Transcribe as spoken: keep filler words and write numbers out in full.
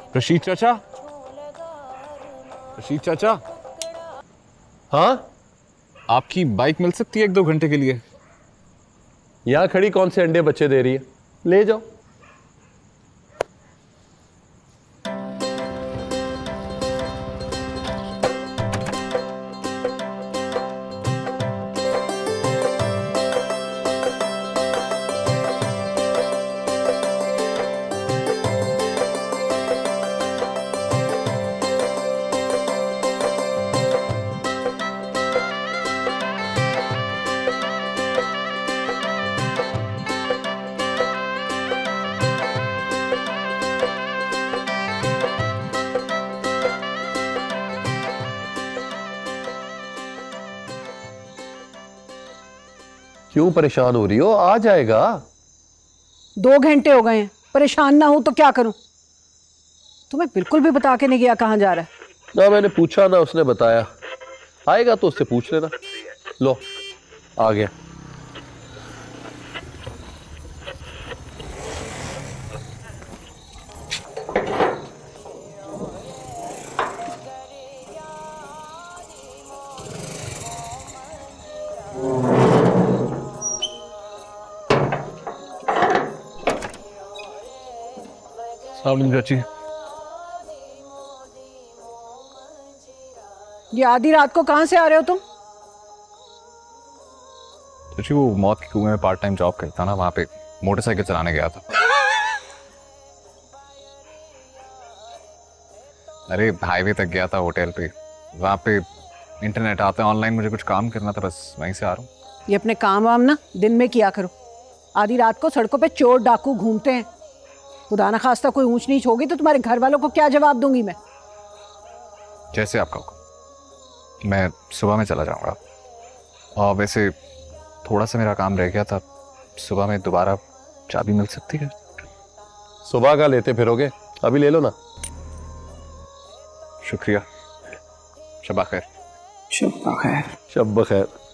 रशीद चाचा, रशीद चाचा। हाँ, आपकी बाइक मिल सकती है एक दो घंटे के लिए? यहाँ खड़ी कौन से अंडे बच्चे दे रही है, ले जाओ। क्यों परेशान हो रही हो? आ जाएगा। दो घंटे हो गए हैं, परेशान ना हो तो क्या करूं? तुम्हें बिल्कुल भी बता के नहीं गया कहां जा रहा है? ना मैंने पूछा ना उसने बताया। आएगा तो उससे पूछ लेना। लो, आ गया। चाची, ये आधी रात को कहां से आ रहे हो तुम? चाची वो मौत के कुएं में पार्ट टाइम जॉब करता ना, वहां पे मोटरसाइकिल चलाने गया था। अरे हाईवे तक गया था, होटल पे, वहां पे इंटरनेट आता है ऑनलाइन, मुझे कुछ काम करना था, बस वहीं से आ रहा हूँ। ये अपने काम वाम ना दिन में किया करो। आधी रात को सड़कों पे चोर डाकू घूमते हैं। खुदा ना खास्ता कोई ऊंच नीच होगी तो तुम्हारे घर वालों को क्या जवाब दूंगी मैं? जैसे आपका हुक्म, मैं सुबह में चला जाऊंगा। और वैसे थोड़ा सा मेरा काम रह गया था, सुबह में दोबारा चाबी मिल सकती है? सुबह का लेते फिरोगे, अभी ले लो ना। शुक्रिया। शब्बा खैर। शब्बा खैर। शब्बा खैर।